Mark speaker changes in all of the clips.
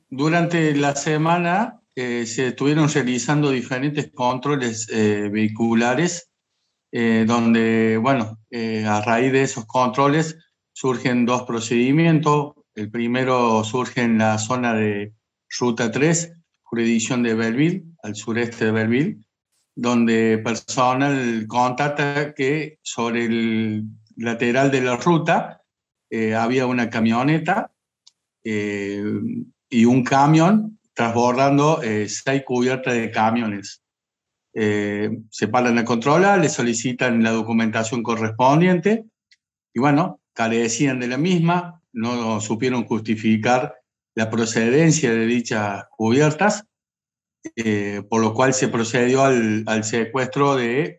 Speaker 1: Durante la semana se estuvieron realizando diferentes controles vehiculares, donde, bueno, a raíz de esos controles surgen dos procedimientos. El primero surge en la zona de Ruta 3, jurisdicción de Belleville, al sureste de Belleville, donde personal contacta que sobre el lateral de la ruta había una camioneta eh, y un camión transbordando 6 cubiertas de camiones. Se paran a controlar, le solicitan la documentación correspondiente y bueno, carecían de la misma, no supieron justificar la procedencia de dichas cubiertas, por lo cual se procedió al secuestro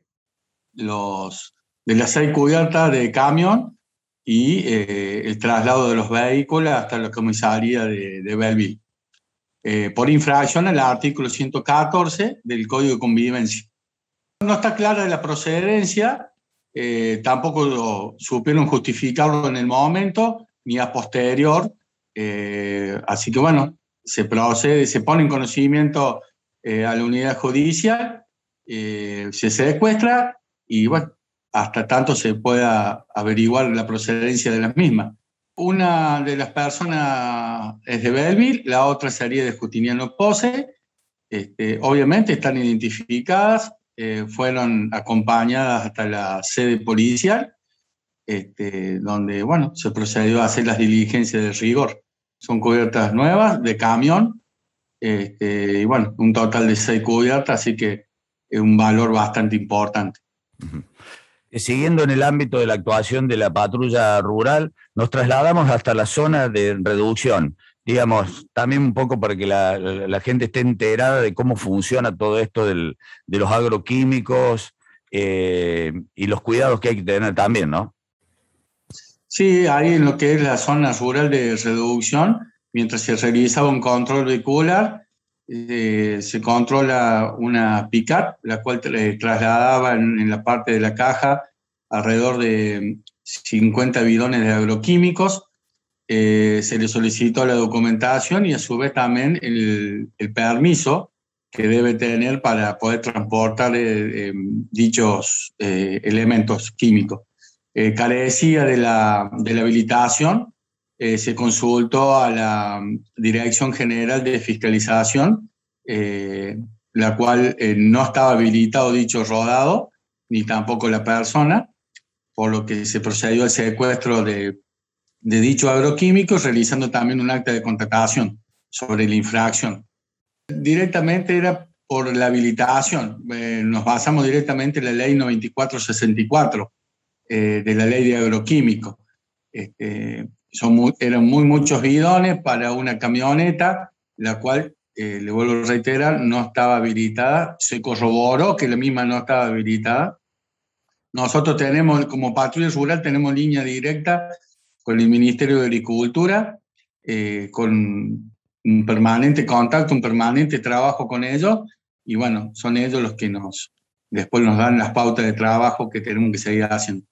Speaker 1: de las 6 cubiertas de camión y el traslado de los vehículos hasta la comisaría de Belleville, por infracción al artículo 114 del Código de Convivencia. No está clara la procedencia, tampoco supieron justificarlo en el momento ni a posterior, así que bueno, se procede, se pone en conocimiento a la unidad judicial, se secuestra y bueno, hasta tanto se pueda averiguar la procedencia de las mismas. Una de las personas es de Belleville, la otra sería de Justiniano Pose. Obviamente están identificadas, fueron acompañadas hasta la sede policial, donde bueno, se procedió a hacer las diligencias de rigor. Son cubiertas nuevas de camión, y bueno, un total de 6 cubiertas, así que es un valor bastante importante.
Speaker 2: Siguiendo en el ámbito de la actuación de la patrulla rural, nos trasladamos hasta la zona de reducción, digamos, también un poco para que la gente esté enterada de cómo funciona todo esto de los agroquímicos y los cuidados que hay que tener también, ¿no?
Speaker 1: Sí, ahí en lo que es la zona rural de reducción, mientras se realizaba un control vehicular, se controla una pick-up, la cual trasladaba en la parte de la caja alrededor de 50 bidones de agroquímicos. Se le solicitó la documentación y a su vez también el permiso que debe tener para poder transportar dichos elementos químicos. Carecía de la habilitación, se consultó a la Dirección General de Fiscalización, la cual no estaba habilitado dicho rodado, ni tampoco la persona, por lo que se procedió al secuestro de dicho agroquímico, realizando también un acta de constatación sobre la infracción. Directamente era por la habilitación, nos basamos directamente en la ley 9464, de la ley de agroquímicos. Eran muchos bidones para una camioneta, la cual, le vuelvo a reiterar, no estaba habilitada. Se corroboró que la misma no estaba habilitada. Nosotros tenemos, como patrulla rural, tenemos línea directa con el Ministerio de Agricultura, con un permanente contacto, un permanente trabajo con ellos, y bueno, son ellos los que después nos dan las pautas de trabajo que tenemos que seguir haciendo.